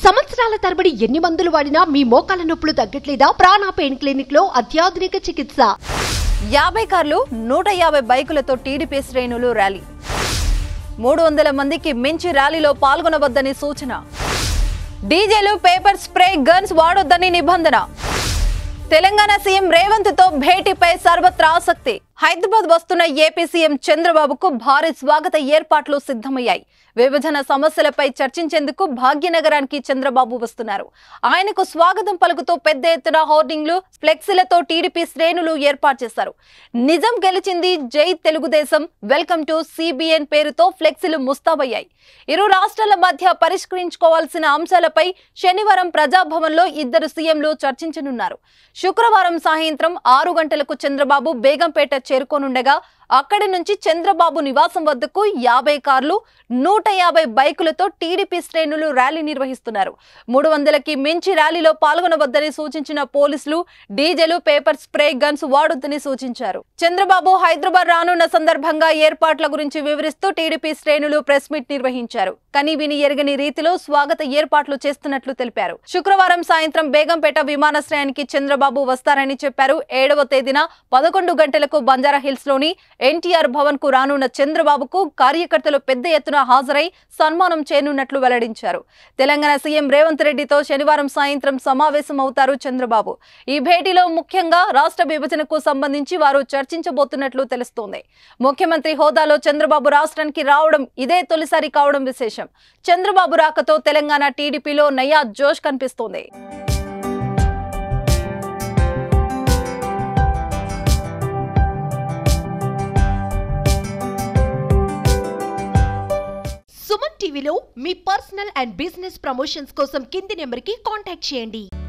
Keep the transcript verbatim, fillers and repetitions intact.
సంవత్సరాల తరబడి ఎన్ని మందులు వాడినా మీ మోకాల నొప్పులు తగ్గట్లేదా? ప్రాణ పెయిన్ క్లినిక్ లో అత్యాధునిక చికిత్స. యాభై కార్లు నూట యాభై బైకులతో టీడీపీ శ్రేణులు ర్యాలీ. మూడు వందల మందికి మించి ర్యాలీలో పాల్గొనవద్దని సూచన. డీజేలు, పేపర్ స్ప్రే, గన్స్ వాడొద్దని నిబంధన. తెలంగాణ సీఎం రేవంత్ తో భేటీపై సర్వత్రా ఆసక్తి. హైదరాబాద్ వస్తున్న ఏపీ సీఎం చంద్రబాబుకు భారీ స్వాగత ఏర్పాట్లు సిద్ధమయ్యాయి. విభజన సమస్యలపై చర్చించేందుకు భాగ్యనగరానికి చంద్రబాబు వస్తున్నారు. ఆయనకు స్వాగతం పలుకుతూ పెద్ద ఎత్తున హోర్డింగ్లు, ఫ్లెక్సీలతో టీడీపీ శ్రేణులు ఏర్పాటు చేశారు. నిజం గెలిచింది, జై తెలుగుదేశం, వెల్కమ్ టు సిబిఎన్ పేరుతో ఫ్లెక్సీలు ముస్తాబయ్యాయి. ఇరు రాష్ట్రాల మధ్య పరిష్కరించుకోవాల్సిన అంశాలపై శనివారం ప్రజాభవన్లో ఇద్దరు సీఎంలు చర్చించనున్నారు. శుక్రవారం సాయంత్రం ఆరు గంటలకు చంద్రబాబు బేగంపేట చేరుకోనుండగా అక్కడి నుంచి చంద్రబాబు నివాసం వద్దకు యాభై కార్లు, నూట యాభై బైకులతో టీడీపీ శ్రేణులు ర్యాలీ నిర్వహిస్తున్నారు. మూడు వందలకి మించి ర్యాలీలో పాల్గొనవద్దని సూచించిన పోలీసులు డీజేలు, పేపర్ స్ప్రే, గన్స్ వాడొద్దని సూచించారు. చంద్రబాబు హైదరాబాద్ రానున్న సందర్భంగా ఏర్పాట్ల గురించి వివరిస్తూ టీడీపీ శ్రేణులు ప్రెస్ మీట్ నిర్వహించారు. కానీ విని ఎరగని రీతిలో స్వాగత ఏర్పాట్లు చేస్తున్నట్లు తెలిపారు. శుక్రవారం సాయంత్రం బేగంపేట విమానాశ్రయానికి చంద్రబాబు వస్తారని చెప్పారు. ఏడవ తేదీన పదకొండు గంటలకు బంజారా హిల్స్ లోని ఎన్టీఆర్ భవన్ కు రానున్న చంద్రబాబుకు కార్యకర్తలు పెద్ద ఎత్తున హాజరై సన్మానం చేయనున్నట్లు వెల్లడించారు. తెలంగాణ సీఎం రేవంత్ రెడ్డితో శనివారం సాయంత్రం సమావేశం అవుతారు చంద్రబాబు. ఈ భేటీలో ముఖ్యంగా రాష్ట్ర విభజనకు సంబంధించి వారు చర్చించబోతున్నట్లు తెలుస్తోంది. ముఖ్యమంత్రి హోదాలో చంద్రబాబు రాష్ట్రానికి రావడం ఇదే తొలిసారి కావడం విశేషం. చంద్రబాబు రాకతో తెలంగాణ టీడీపీలో నయా జోష్ కనిపిస్తోంది. సుమన్ టీవీలో మీ పర్సనల్ అండ్ బిజినెస్ ప్రమోషన్స్ కోసం కింది నెంబర్కి కాంటాక్ట్ చేయండి.